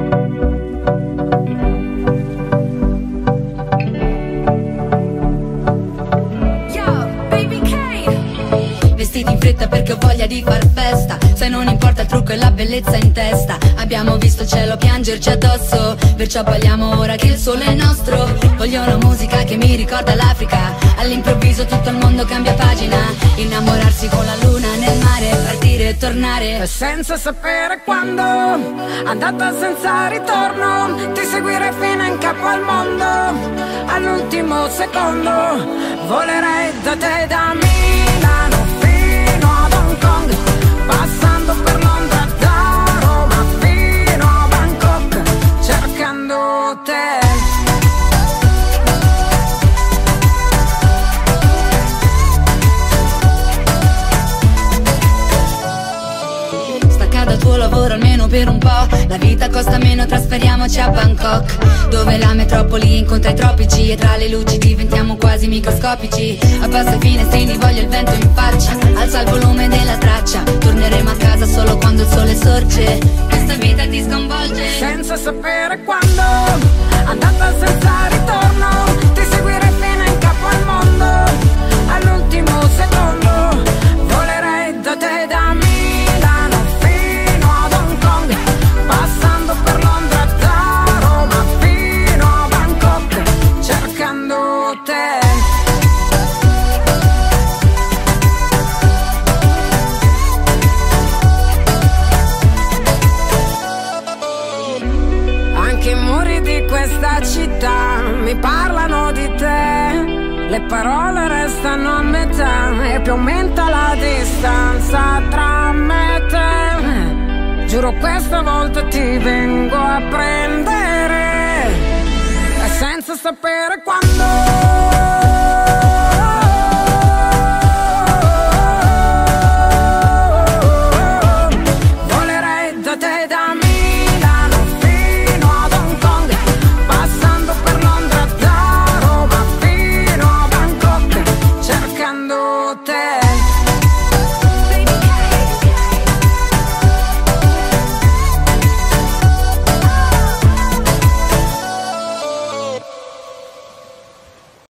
Vestiti in fretta perché ho voglia di far festa. Se non importa il trucco e la bellezza in testa. Abbiamo visto il cielo piangerci addosso, perciò balliamo ora che il sole è nostro. Voglio una musica che mi ricorda l'Africa. All'improvviso tutto il mondo cambia pagina. Innamorarsi con la luna nel mare, partire e tornare senza sapere quando, andata senza ritorno. Ti seguirei fino in capo al mondo. All'ultimo secondo volerei da te, da Milano fino ad Hong Kong, passando per Londra, da Roma fino a Bangkok, cercando te. Dal tuo lavoro almeno per un po'. La vita costa meno, trasferiamoci a Bangkok, dove la metropoli incontra i tropici. E tra le luci diventiamo quasi microscopici. Abbassa i finestrini, voglio il vento in faccia. Alza il volume della traccia. Torneremo a casa solo quando il sole sorge. Questa vita ti sconvolge senza sapere quando, andata senza ritorno. Ti seguirei fino in capo al mondo. All'ultimo secondo volerei da te, da me. Città mi parlano di te, le parole restano a metà e più aumenta la distanza tra me e te. Giuro questa volta ti vengo a prendere, e senza sapere quando.